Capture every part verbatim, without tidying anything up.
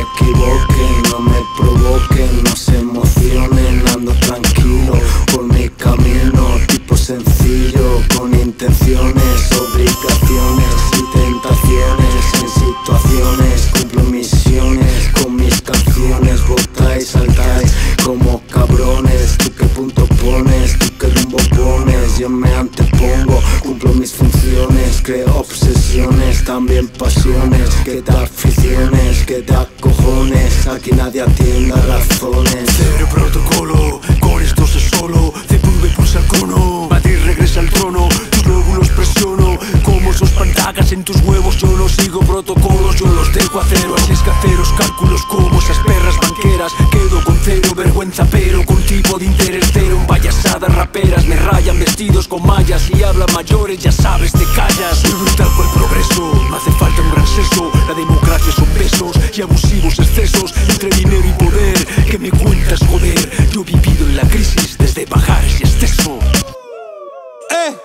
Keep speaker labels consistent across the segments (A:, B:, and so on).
A: equivoquen, no me provoquen, no se emocionen. Ando tranquilo por mi camino, tipo sencillo, con intenciones, obligaciones y tentaciones. En situaciones cumplo misiones con mis canciones. Votáis, saltáis como cabrones. ¿Tú qué punto pones? ¿Tú qué rumbo pones? Yo me antepongo, cumplo mis funciones. Creo obsesiones, también pasiones. Que da aficiones, que da cojones. Aquí nadie atienda razones.
B: Cero protocolo, con esto sé solo. C P V pulsa el cono, Madrid regresa al trono. Tus lóbulos presiono, como esos pantagas en tus huevos. Yo no sigo protocolos, yo los dejo a cero. Así es que haceros cálculos como esas perras banqueras. Quedo con cero vergüenza, pero con tipo de interés cero. En payasadas raperas me rayan vestidos con mallas. Y hablan mayores, ya sabes, te callas. Soy brutal por el progreso, no hace falta un gran seso. La democracia son pesos y abusivos excesos entre dinero y poder. ¿Qué me cuentas, joder? Yo he vivido en la crisis desde bajares y exceso.
C: ¡Eh!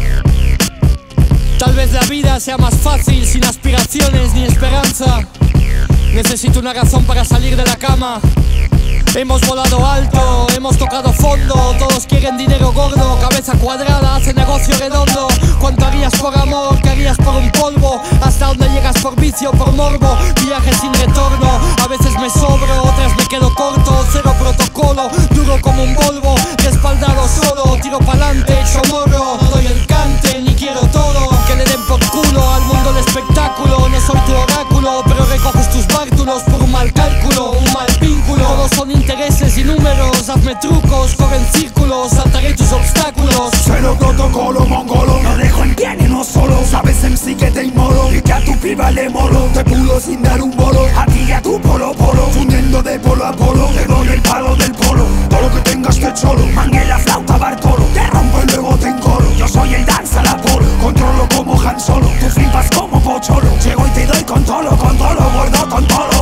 C: Tal vez la vida sea más fácil sin aspiraciones ni esperanza. Necesito una razón para salir de la cama. Hemos volado alto, hemos tocado fondo. Todos quieren dinero gordo, cabeza cuadrada, hace negocio redondo. ¿Cuánto harías por amor? ¿Qué harías por un polvo? ¿Hasta dónde llegas por vicio, por morbo? Viajes sin retorno, a veces me sobro, otras me quedo corto. Cero protocolo, duro como un Volvo, respaldado solo, tiro pa'lante, hecho morro. Doy el cante, ni quiero todo, que le den por culo al mundo el espectáculo. No soy tu oráculo, pero recoges tus bártulos por un mal cálculo, un mal vínculo. Todos son intereses y números, hazme trucos, corre en círculos, saltaré tus obstáculos.
B: Cero protocolo, mongolo, no dejo en pie ni no solo. Sabes en sí que te inmolo y que a tu piba le molo. Te pulo sin dar un bolo, a ti y a tu polo polo. Fundiendo de polo a polo, te doy el palo del polo. Todo lo que tengas te cholo, mangue la flauta Bartolo. Te rompo y luego te encolo, yo soy el danza la polo. Controlo como Han Solo, tú flipas como Pocholo. Llego y te doy con tolo, con tolo, gordo con tolo.